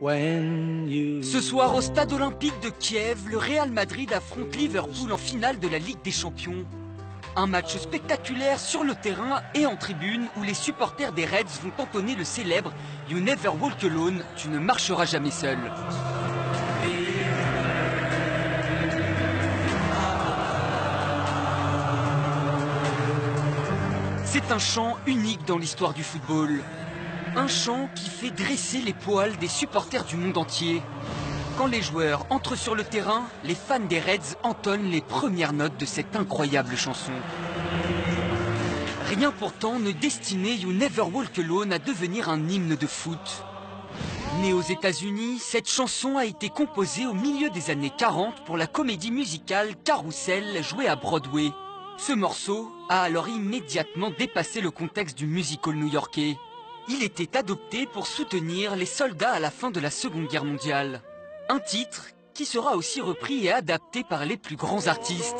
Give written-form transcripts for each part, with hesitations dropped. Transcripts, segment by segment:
Ce soir, au stade olympique de Kiev, le Real Madrid affronte Liverpool en finale de la Ligue des Champions. Un match spectaculaire sur le terrain et en tribune où les supporters des Reds vont entonner le célèbre « You never walk alone », tu ne marcheras jamais seul. C'est un chant unique dans l'histoire du football. Un chant qui fait dresser les poils des supporters du monde entier. Quand les joueurs entrent sur le terrain, les fans des Reds entonnent les premières notes de cette incroyable chanson. Rien pourtant ne destinait You Never Walk Alone à devenir un hymne de foot. Née aux États-Unis, cette chanson a été composée au milieu des années 40 pour la comédie musicale Carousel jouée à Broadway. Ce morceau a alors immédiatement dépassé le contexte du musical new-yorkais. Il était adopté pour soutenir les soldats à la fin de la Seconde Guerre mondiale. Un titre qui sera aussi repris et adapté par les plus grands artistes.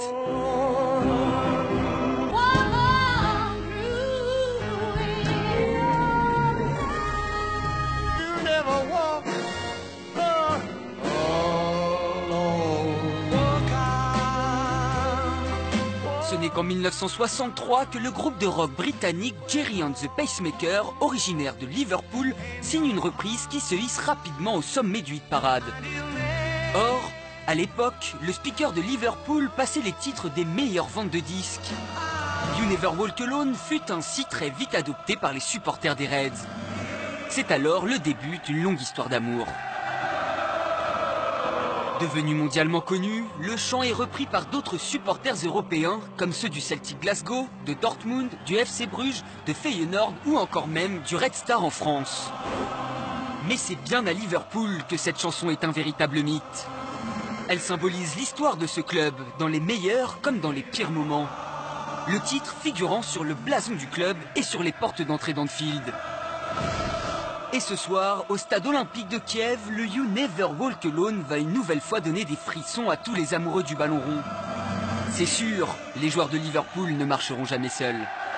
Ce n'est qu'en 1963 que le groupe de rock britannique Gerry and the Pacemakers, originaire de Liverpool, signe une reprise qui se hisse rapidement au sommet du hit-parade. Or, à l'époque, le speaker de Liverpool passait les titres des meilleures ventes de disques. You Never Walk Alone fut ainsi très vite adopté par les supporters des Reds. C'est alors le début d'une longue histoire d'amour. Devenu mondialement connu, le chant est repris par d'autres supporters européens, comme ceux du Celtic Glasgow, de Dortmund, du FC Bruges, de Feyenoord ou encore même du Red Star en France. Mais c'est bien à Liverpool que cette chanson est un véritable mythe. Elle symbolise l'histoire de ce club, dans les meilleurs comme dans les pires moments. Le titre figurant sur le blason du club et sur les portes d'entrée d'Anfield. Et ce soir, au stade olympique de Kiev, le You Never Walk Alone va une nouvelle fois donner des frissons à tous les amoureux du ballon rond. C'est sûr, les joueurs de Liverpool ne marcheront jamais seuls.